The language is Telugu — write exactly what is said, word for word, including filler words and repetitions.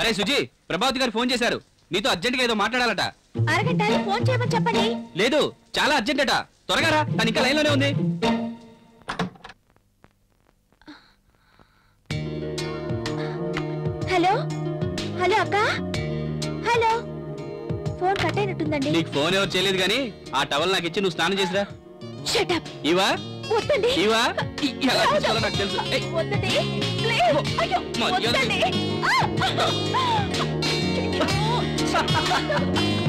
అరే సుజీ, ప్రభావతి గారు ఫోన్ చేశారు, నీతో అర్జెంట్ గా ఏదో మాట్లాడాలట. అరగంట ఫోన్ చేయమని చెప్పండి. లేదు, చాలా అర్జెంట్ అట, త్వరగా రా, తను ఇంకా లైన్ లోనే ఉంది. హలో హలో అక్క, హలో. ఫోన్ కట్ అయినట్టుందండి. నీకు ఫోన్ ఎవరు చేయలేదు గానీ ఆ టవల్ నాకు ఇచ్చి నువ్వు స్నానం చేసిరా. Shut up. ఇవా వద్దండి. ఇవా ఎలా తీసుకోవాలో నాకు తెలుసు. వద్దండి ప్లీజ్. అయ్యో వద్దండి.